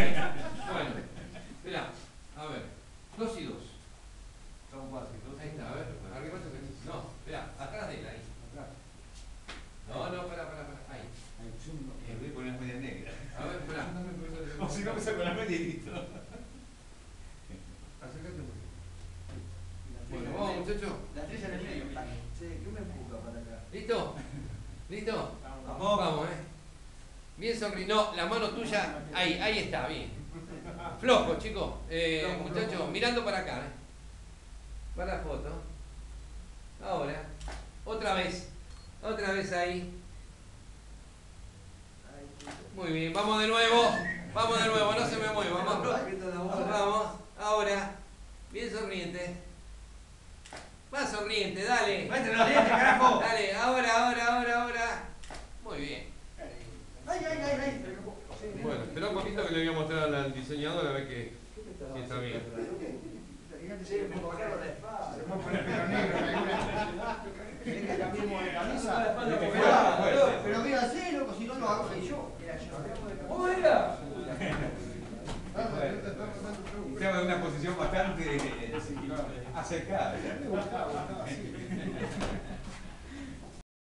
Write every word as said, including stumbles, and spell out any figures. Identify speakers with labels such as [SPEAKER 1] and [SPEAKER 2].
[SPEAKER 1] Bueno, mirá, a ver, dos y dos.
[SPEAKER 2] Son básicos.
[SPEAKER 1] Ahí está, a ver, arreglate el ejercicio. No, mirá, atrás de él, ahí. No, no, pará, pará, pará, ahí.
[SPEAKER 2] Eh, voy a poner media negra.
[SPEAKER 1] A ver, pará.
[SPEAKER 2] O si no me saco la media y listo.
[SPEAKER 1] Acércate un poquito. Bueno, vamos muchachos.
[SPEAKER 3] La estrella en el medio, mira. Sí, ¿qué me empuja para acá?
[SPEAKER 1] ¿Listo? ¿Listo?
[SPEAKER 2] Vamos.
[SPEAKER 1] Vamos, eh. Bien sonri... No, la mano tuya, ahí, ahí está, bien. Flojo, chicos. Eh,
[SPEAKER 3] Flojo,
[SPEAKER 1] muchachos,
[SPEAKER 3] flojo.
[SPEAKER 1] mirando para acá, eh. Para la foto. Ahora. Otra vez. Otra vez ahí. Muy bien, vamos de nuevo. Vamos de nuevo, no se me mueva. Vamos. Vamos. Ahora. Bien sonriente. Más sonriente, dale.
[SPEAKER 2] ¡Muéstrame los dientes, carajo!
[SPEAKER 1] Dale, ahora, ahora, ahora, ahora. Muy bien.
[SPEAKER 3] Ay, ay, ay, ay.
[SPEAKER 1] Bueno, espera un poquito que le voy a mostrar al diseñador a ver que, si está bien.
[SPEAKER 3] Sí, me bajaron la espada.
[SPEAKER 4] Se puede poner pelo negro en alguna. ¿Querés que cambiemos de camisa?
[SPEAKER 3] Pero mira así, loco, si no lo hago soy yo. Mira, yo.
[SPEAKER 2] ¿Cómo era? Estaba en una posición bastante acercada.